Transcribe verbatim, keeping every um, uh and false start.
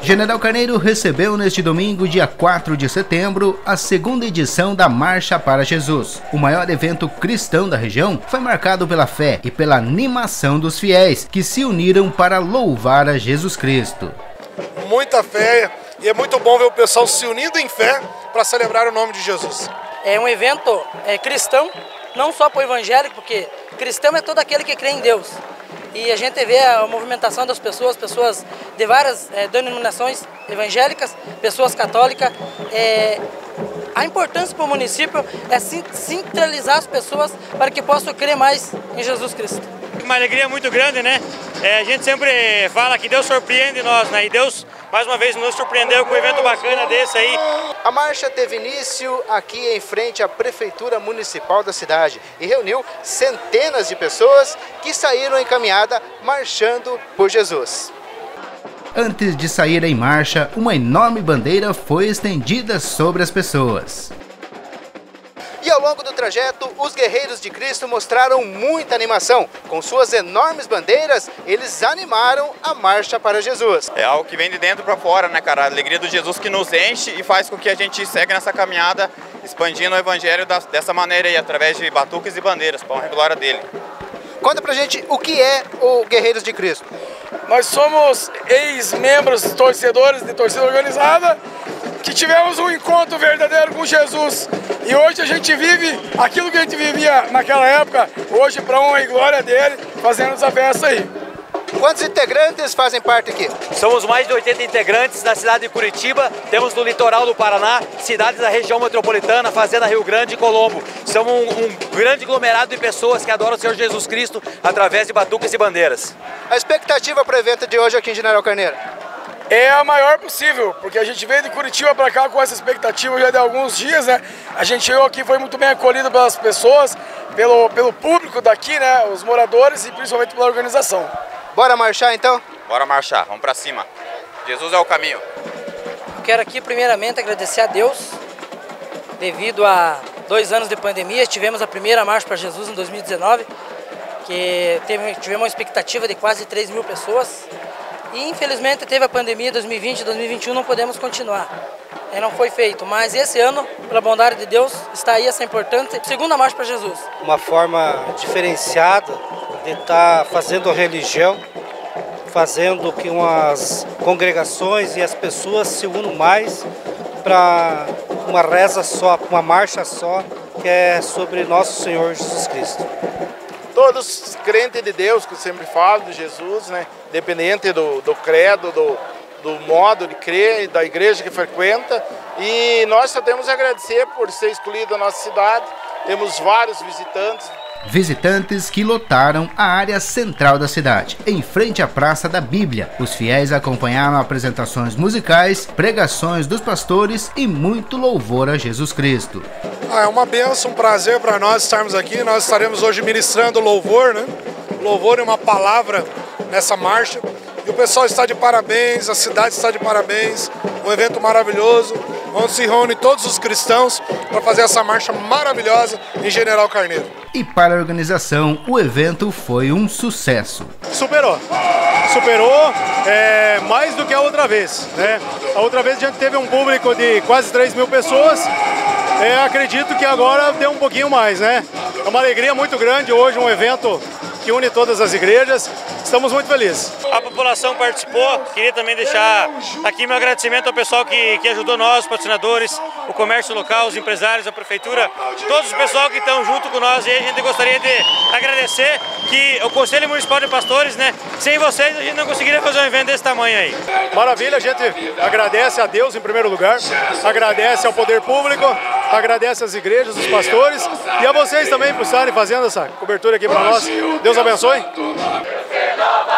General Carneiro recebeu neste domingo, dia quatro de setembro, a segunda edição da Marcha para Jesus. O maior evento cristão da região foi marcado pela fé e pela animação dos fiéis, que se uniram para louvar a Jesus Cristo. Muita fé, e é muito bom ver o pessoal se unindo em fé para celebrar o nome de Jesus. É um evento é, cristão, não só para o evangélico, porque cristão é todo aquele que crê em Deus. E a gente vê a movimentação das pessoas, pessoas de várias é, denominações evangélicas, pessoas católicas. É, a importância para o município é centralizar as pessoas para que possam crer mais em Jesus Cristo. Uma alegria muito grande, né? É, a gente sempre fala que Deus surpreende nós, né? E Deus, mais uma vez, nos surpreendeu com um evento bacana desse aí. A marcha teve início aqui em frente à Prefeitura Municipal da cidade e reuniu centenas de pessoas que saíram em caminhada marchando por Jesus. Antes de sair em marcha, uma enorme bandeira foi estendida sobre as pessoas. E ao longo do trajeto, os guerreiros de Cristo mostraram muita animação. Com suas enormes bandeiras, eles animaram a marcha para Jesus. É algo que vem de dentro para fora, né, cara? A alegria do Jesus que nos enche e faz com que a gente segue nessa caminhada, expandindo o evangelho dessa maneira aí, através de batuques e bandeiras, para a honra e glória dele. Conta pra gente o que é o Guerreiros de Cristo. Nós somos ex-membros, torcedores de torcida organizada, que tivemos um encontro verdadeiro com Jesus. E hoje a gente vive aquilo que a gente vivia naquela época, hoje para honra e glória dele, fazendo essa festa aí. Quantos integrantes fazem parte aqui? Somos mais de oitenta integrantes na cidade de Curitiba, temos no litoral do Paraná, cidades da região metropolitana, Fazenda Rio Grande e Colombo. Somos um, um grande aglomerado de pessoas que adoram o Senhor Jesus Cristo através de batuques e bandeiras. A expectativa para o evento de hoje aqui em General Carneiro? É a maior possível, porque a gente veio de Curitiba para cá com essa expectativa já de alguns dias, né? A gente chegou aqui, foi muito bem acolhido pelas pessoas, pelo, pelo público daqui, né? Os moradores e principalmente pela organização. Bora marchar então? Bora marchar, vamos para cima. Jesus é o caminho. Quero aqui primeiramente agradecer a Deus. Devido a dois anos de pandemia, tivemos a primeira Marcha para Jesus em dois mil e dezenove, que teve, tivemos uma expectativa de quase três mil pessoas. E infelizmente teve a pandemia dois mil e vinte, dois mil e vinte e um, não podemos continuar. É, não foi feito, mas esse ano, pela bondade de Deus, está aí essa importante segunda Marcha para Jesus. Uma forma diferenciada de estar fazendo religião, fazendo que umas congregações e as pessoas se unam mais para uma reza só, uma marcha só, que é sobre nosso Senhor Jesus Cristo. Todos crentes de Deus, que eu sempre falo, de Jesus, né? Independente do, do credo, do, do modo de crer, da igreja que frequenta. E nós só temos a agradecer por ser escolhido a nossa cidade. Temos vários visitantes. Visitantes que lotaram a área central da cidade, em frente à Praça da Bíblia. Os fiéis acompanharam apresentações musicais, pregações dos pastores e muito louvor a Jesus Cristo. Ah, é uma bênção, um prazer para nós estarmos aqui. Nós estaremos hoje ministrando louvor, né? Louvor é uma palavra nessa marcha. E o pessoal está de parabéns, a cidade está de parabéns. Um evento maravilhoso, onde se reúnem todos os cristãos para fazer essa marcha maravilhosa em General Carneiro. E para a organização, o evento foi um sucesso. Superou, superou é, mais do que a outra vez, né? A outra vez a gente teve um público de quase três mil pessoas, é, acredito que agora deu um pouquinho mais, né? É uma alegria muito grande hoje, um evento que une todas as igrejas. Estamos muito felizes. A população participou, queria também deixar aqui meu agradecimento ao pessoal que, que ajudou nós, os patrocinadores, o comércio local, os empresários, a prefeitura, todos os pessoal que estão junto com nós. E a gente gostaria de agradecer que o Conselho Municipal de Pastores, né, sem vocês a gente não conseguiria fazer um evento desse tamanho aí. Maravilha, a gente agradece a Deus em primeiro lugar, agradece ao poder público, agradece às igrejas, os pastores e a vocês também por estarem fazendo essa cobertura aqui para nós. Deus abençoe.